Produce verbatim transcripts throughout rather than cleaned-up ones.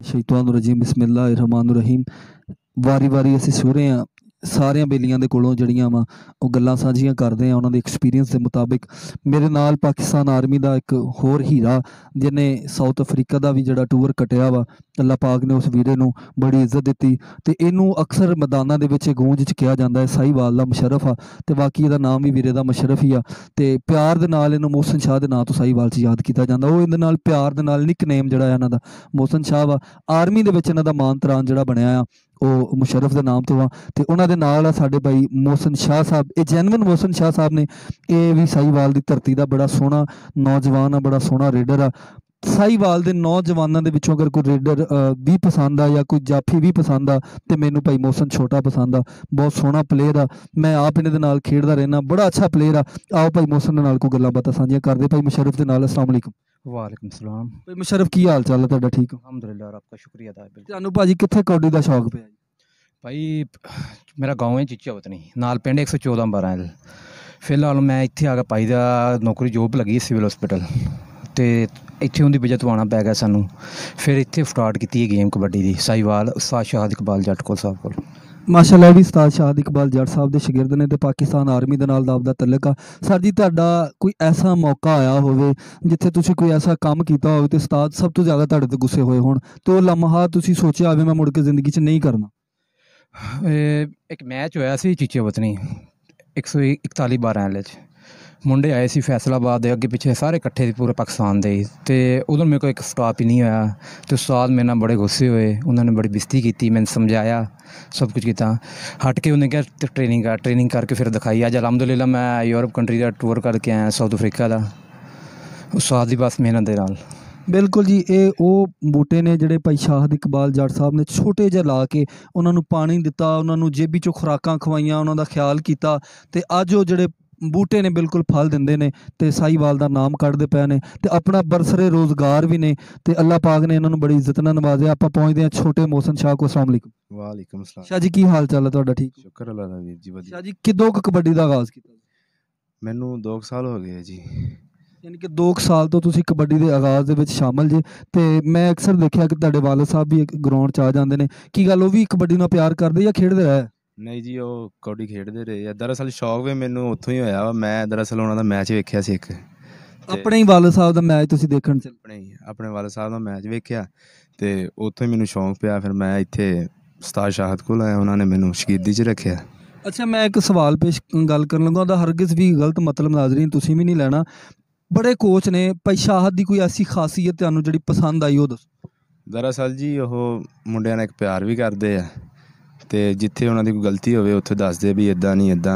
शैतान रजीम बिस्मिल्लाहिर्रहमानिर्रहीम। वारी वारी असीं सूरे हाँ सारियां बेलियां दे कोलों जड़ियां वा ओह गल्लां साझियां करदे हैं उन्हां दे एक्सपीरियंस दे मुताबिक। मेरे नाल पाकिस्तान आर्मी दा एक होर हीरा जिन्ने साउथ अफ्रीका दा भी जिहड़ा टूर कटिया वा, अल्लाह पाक ने उस वीरे नूं बड़ी इज्जत दित्ती ते इहनूं अक्सर मैदानां दे विच गूंज च कहा जांदा है साहिवाल दा मुशर्रफ आ ते बाकी इहदा नाम भी वीरे दा मुशर्रफ ही आ ते प्यार दे नाल इहनूं मोहसिन शाह दे नां तो साहिवाल च याद किया जांदा। ओह इहदे नाल प्यार दे नाल निकनेम जिहड़ा इहनां दा मोहसिन शाह वा। आर्मी दे विच इहनां दा मान तरान जिहड़ा बणिया आ ਉਹ ਮੁਸ਼ਰਫ ਦੇ ਨਾਮ ਤੋਂ ਆ ਤੇ ਉਹਨਾਂ ਦੇ ਨਾਲ ਆ ਸਾਡੇ ਭਾਈ ਮੋਹਸਿਨ ਸ਼ਾਹ ਸਾਹਿਬ। ਇਹ ਜੈਨੂਇਨ ਮੋਹਸਿਨ ਸ਼ਾਹ ਸਾਹਿਬ ਨੇ, ਇਹ ਵੀ ਸਾਹੀਵਾਲ ਦੀ ਧਰਤੀ ਦਾ ਬੜਾ ਸੋਹਣਾ ਨੌਜਵਾਨ ਆ, ਬੜਾ ਸੋਹਣਾ ਰੇਡਰ ਆ। ਸਾਹੀਵਾਲ ਦੇ ਨੌਜਵਾਨਾਂ ਦੇ ਵਿੱਚੋਂ ਅਗਰ ਕੋਈ ਰੇਡਰ ਵੀ ਪਸੰਦ ਆ ਜਾਂ ਕੋਈ ਜਾਫੀ ਵੀ ਪਸੰਦ ਆ ਤੇ ਮੈਨੂੰ ਭਾਈ ਮੋਹਸਿਨ ਛੋਟਾ ਪਸੰਦ ਆ। ਬਹੁਤ ਸੋਹਣਾ ਪਲੇਅਰ ਆ, ਮੈਂ ਆਪ ਇਹਨਾਂ ਦੇ ਨਾਲ ਖੇਡਦਾ ਰਹਿਣਾ, ਬੜਾ ਅੱਛਾ ਪਲੇਅਰ ਆ। ਆਓ ਭਾਈ ਮੋਹਸਿਨ ਦੇ ਨਾਲ ਕੋਈ ਗੱਲਾਂ ਬਾਤਾਂ ਸਾਂਝੀਆਂ ਕਰਦੇ। ਭਾਈ ਮੁਸ਼ਰਫ ਦੇ ਨਾਲ अस्सलाम वालेकुम। वालेकुम सलाम। ਭਾਈ ਮੁਸ਼ਰਫ ਕੀ ਹਾਲ ਚਾਲ ਹੈ ਤੁਹਾਡਾ? ਠੀਕ ਹੋ? अल्हम्दुलिल्लाह, और आपका शुक्रिया अदा है। बिल्कुल ਤੁਹਾਨੂੰ ਭਾਜੀ ਕਿੱਥੇ ਕਬੱਡੀ ਦਾ ਸ਼ੌਕ ਪਿਆ? भाई मेरा गाँव है चीचा वतनी नाल पिंड एक सौ चौदह बारह। फिलहाल मैं इत्थे आ गया भाई दा नौकरी जॉब लगी सिविल हॉस्पिटल तो इत्थे उनकी वजह तो आना पै गया सानू। फिर इत्थे स्टार्ट की गेम कबड्डी की साहिवाल उस्ताद शाहद इकबाल जट कोल साहब कोल। ਮਾਸ਼ਾਅੱਲਾ ਵੀ ਉਸਤਾਦ ਸ਼ਾਹਦ ਇਕਬਾਲ ਜੱਟ ਸਾਹਿਬ ਦੇ ਸ਼ਾਗਿਰਦ ਨੇ ਤੇ ਪਾਕਿਸਤਾਨ ਆਰਮੀ ਦੇ ਨਾਲ ਦਾ ਆਪਦਾ ਤਲਕ ਆ। ਸਰ ਜੀ ਤੁਹਾਡਾ ਕੋਈ ਐਸਾ ਮੌਕਾ ਆਇਆ ਹੋਵੇ ਜਿੱਥੇ ਤੁਸੀਂ ਕੋਈ ਐਸਾ ਕੰਮ ਕੀਤਾ ਹੋਵੇ ਤੇ ਉਸਤਾਦ ਸਭ ਤੋਂ ਜ਼ਿਆਦਾ ਤੁਹਾਡੇ ਤੇ ਗੁੱਸੇ ਹੋਏ ਹੋਣ ਤੇ ਉਹ ਲਮਹਾ ਤੁਸੀਂ ਸੋਚਿਆ ਹੋਵੇ ਮੈਂ ਮੁੜ ਕੇ ਜ਼ਿੰਦਗੀ 'ਚ ਨਹੀਂ ਕਰਨਾ? एक मैच होया सी चीचे वतनी एक सौ इकताली बारह वाले मुंडे आए सी फैसलाबाद दे अगे पिछे सारे इकट्ठे थे पूरे पाकिस्तान दे ते उदों मेरे को एक स्टॉप ही नहीं होया तो उस्ताद मेरे नाल बड़े गुस्से होए। उन्होंने बड़ी बेइज्जती की, मैंने समझाया सब कुछ किया। हट के उन्हें क्या ट्रेनिंग कर ट्रेनिंग करके फिर दिखाई। अज अलहमदुलिल्लाह मैं यूरोप कंट्री का टूर करके आया साउथ अफ्रीका का उस्ताद की बस मेहनत दे नाल। ਬਿਲਕੁਲ ਜੀ, ਇਹ ਉਹ ਬੂਟੇ ਨੇ ਜਿਹੜੇ ਭਾਈ ਸ਼ਾਹਦ ਇਕਬਾਲ ਜੱਟ ਸਾਹਿਬ ਨੇ ਛੋਟੇ ਜਿਹੇ ਲਾ ਕੇ ਉਹਨਾਂ ਨੂੰ ਪਾਣੀ ਦਿੱਤਾ, ਉਹਨਾਂ ਨੂੰ ਜੇਬੀ 'ਚੋਂ ਖੁਰਾਕਾਂ ਖਵਾਈਆਂ, ਉਹਨਾਂ ਦਾ ਖਿਆਲ ਕੀਤਾ ਤੇ ਅੱਜ ਉਹ ਜਿਹੜੇ ਬੂਟੇ ਨੇ ਬਿਲਕੁਲ ਫਲ ਦਿੰਦੇ ਨੇ ਤੇ ਸਾਹੀਵਾਲ ਦਾ ਨਾਮ ਕੱਢਦੇ ਪਏ ਨੇ ਤੇ ਆਪਣਾ ਬਰਸਰੇ ਰੋਜ਼ਗਾਰ ਵੀ ਨੇ ਤੇ ਅੱਲਾਹ ਪਾਕ ਨੇ ਇਹਨਾਂ ਨੂੰ ਬੜੀ ਇੱਜ਼ਤ ਨਾਲ ਨਵਾਜ਼ਿਆ। ਆਪਾਂ ਪਹੁੰਚਦੇ ਹਾਂ ਛੋਟੇ ਮੋਹਸਿਨ ਸ਼ਾਹ ਕੋਲ। अस्सलाम वालेकुम। वालेकुम सलाम। ਸ਼ਾਹ ਜੀ ਕੀ ਹਾਲ ਚਾਲ ਹੈ ਤੁਹਾਡਾ? ਠੀਕ शुक्र अल्लाह दा वीर जी वधिया। ਸ਼ਾਹ ਜੀ ਕਿਦੋਂ ਕੁ ਕਬੱਡੀ ਦਾ ਆਗਾਜ਼ ਕੀਤਾ? मैनू दो कुछ साल हो गए जी। ਯਾਨੀ ਕਿ ਦੋ ਕੁ ਸਾਲ ਤੋਂ ਤੁਸੀਂ ਕਬੱਡੀ ਦੇ ਆਗਾਜ਼ ਦੇ ਵਿੱਚ ਸ਼ਾਮਲ ਜੇ ਤੇ ਮੈਂ ਅਕਸਰ ਦੇਖਿਆ ਕਿ ਤੁਹਾਡੇ ਵਾਲਦ ਸਾਹਿਬ ਵੀ ਇੱਕ ਗਰਾਊਂਡ 'ਚ ਆ ਜਾਂਦੇ ਨੇ। ਕੀ ਗੱਲ ਉਹ ਵੀ ਕਬੱਡੀ ਨਾਲ ਪਿਆਰ ਕਰਦੇ ਜਾਂ ਖੇਡਦੇ ਰਹੇ? नहीं जी, वो कबड्डी खेडते रहे आ। दरअसल शौक भी मैनू उत्थों ही होया वा। मैं दरअसल उन्हां दा मैच वेखिया सी एक ਆਪਣੇ ਹੀ ਵਾਲਦ ਸਾਹਿਬ ਦਾ ਮੈਚ ਤੁਸੀਂ ਦੇਖਣ ਚੱਲ? अपने ही अपने वाले साहब दा मैच वेखिया ते उत्थों ही मैनू शौक पिया। फिर मैं इत्थे उस्ताद शाहद कोल आया, उन्होंने मैनू शकीदी च रखिया। ਅੱਛਾ, ਮੈਂ ਇੱਕ ਸਵਾਲ ਪੇਸ਼ ਗੱਲ ਕਰਨ ਲੱਗਾ, ਉਹਦਾ ਹਰਗਿਜ਼ ਵੀ ਗਲਤ ਮਤਲਬ ਨਾਜ਼ਰੀਨ ਤੁਸੀਂ ਵੀ ਨਹੀਂ ਲੈਣਾ। ਬੜੇ ਕੋਚ ਨੇ, ਭਾਈ ਸ਼ਾਹਦ ਦੀ ਕੋਈ ਐਸੀ ਖਾਸੀਅਤ ਤੁਹਾਨੂੰ ਜਿਹੜੀ ਪਸੰਦ ਆਈ ਉਹ ਦੱਸੋ। दरअसल जी ਉਹ ਮੁੰਡਿਆਂ ਨਾਲ ਇੱਕ ਪਿਆਰ ਵੀ ਕਰਦੇ ਆ ਤੇ ਜਿੱਥੇ ਉਹਨਾਂ ਦੀ ਕੋਈ ਗਲਤੀ ਹੋਵੇ ਉੱਥੇ ਦੱਸਦੇ ਵੀ ਇੱਦਾਂ ਨਹੀਂ ਇੱਦਾਂ।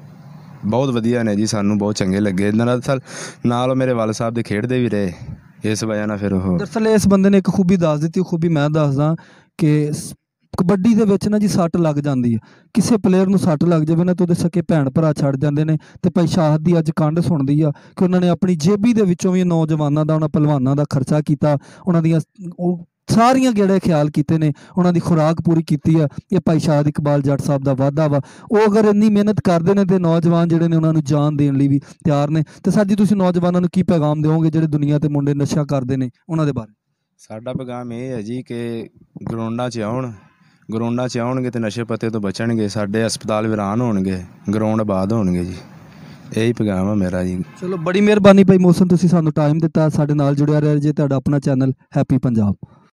ਬਹੁਤ ਵਧੀਆ ਨੇ ਜੀ, ਸਾਨੂੰ ਬਹੁਤ ਚੰਗੇ ਲੱਗੇ। ਦਰਅਸਲ ਨਾਲ ਉਹ ਮੇਰੇ ਵਾਲਦ ਸਾਹਿਬ ਦੇ ਖੇਡਦੇ ਵੀ ਰਹੇ, ਇਸ ਵਜ੍ਹਾ ਨਾਲ ਫਿਰ ਉਹ ਦਰਅਸਲ ਇਸ ਬੰਦੇ ਨੇ ਇੱਕ ਖੂਬੀ ਦੱਸ ਦਿੱਤੀ, ਉਹ ਖੂਬੀ ਮੈਂ ਦੱਸਦਾ ਕਿ ਕਬੱਡੀ ਦੇ ਵਿੱਚ ਨਾ ਜੀ ਸੱਟ ਲੱਗ ਜਾਂਦੀ ਹੈ। ਕਿਸੇ ਪਲੇਅਰ ਨੂੰ ਸੱਟ ਲੱਗ ਜਾਵੇ ਨਾ ਤਾਂ ਉਹਦੇ ਸਕੇ ਭੈਣ ਭਰਾ ਛੱਡ ਜਾਂਦੇ ਨੇ ਤੇ ਭਾਈ ਸ਼ਾਹਦ ਦੀ ਅੱਜ ਕੰਡ ਸੁਣਦੀ ਆ ਕਿ ਉਹਨਾਂ ਨੇ ਆਪਣੀ ਜੇਬੀ ਦੇ ਵਿੱਚੋਂ ਵੀ ਨੌਜਵਾਨਾਂ ਦਾ, ਉਹਨਾਂ ਪਹਿਲਵਾਨਾਂ ਦਾ ਖਰਚਾ ਕੀਤਾ, ਉਹਨਾਂ ਦੀਆਂ ਉਹ ਸਾਰੀਆਂ ਜਿਹੜੇ ਖਿਆਲ ਕੀਤੇ ਨੇ, ਉਹਨਾਂ ਦੀ ਖੁਰਾਕ ਪੂਰੀ ਕੀਤੀ ਆ। ਇਹ ਭਾਈ ਸ਼ਾਹਦ ਇਕਬਾਲ ਜੱਟ ਸਾਹਿਬ ਦਾ ਵਾਅਦਾ ਵਾ। ਉਹ ਅਗਰ ਇੰਨੀ ਮਿਹਨਤ ਕਰਦੇ ਨੇ ਤੇ ਨੌਜਵਾਨ ਜਿਹੜੇ ਨੇ ਉਹਨਾਂ ਨੂੰ ਜਾਨ ਦੇਣ ਲਈ ਵੀ ਤਿਆਰ ਨੇ। ਤੇ ਸਰ ਜੀ ਤੁਸੀਂ ਨੌਜਵਾਨਾਂ ਨੂੰ ਕੀ ਪੈਗਾਮ ਦਿਓਗੇ ਜਿਹੜੇ ਦੁਨੀਆ ਤੇ ਮੁੰਡੇ ਨਸ਼ਾ ਕਰਦੇ ਨੇ ਉਹਨਾਂ ਦੇ ਬਾਰੇ? ਸਾਡਾ ਪੈਗਾਮ ਇਹ ਹੈ ਜੀ ਕਿ ਗਰਾਊਂਡਾਂ 'ਚ ਆਉਣ, ਗਰਾਊਂਡਾਂ 'ਚ ਆਉਣਗੇ ਤੇ ਨਸ਼ੇ ਪੱਤੇ ਤੋਂ ਬਚਣਗੇ, ਸਾਡੇ ਹਸਪਤਾਲ ਵੀਰਾਨ ਹੋਣਗੇ, ਗਰਾਊਂਡ ਆਬਾਦ ਹੋਣਗੇ ਜੀ। ਇਹੀ ਪੈਗਾਮ ਆ ਮੇਰਾ ਜੀ। ਚਲੋ ਬੜੀ ਮਿਹਰਬਾਨੀ ਭਾਈ ਮੋਹਸਿਨ, ਤੁਸੀਂ ਸਾਨੂੰ ਟਾਈਮ ਦਿੱਤਾ, ਸਾਡੇ ਨਾਲ ਜੁੜਿਆ ਰਿਹਾ ਜੇ। ਤੁਹਾਡਾ ਆਪਣਾ ਚੈਨਲ ਹੈਪੀ ਪੰਜਾਬ।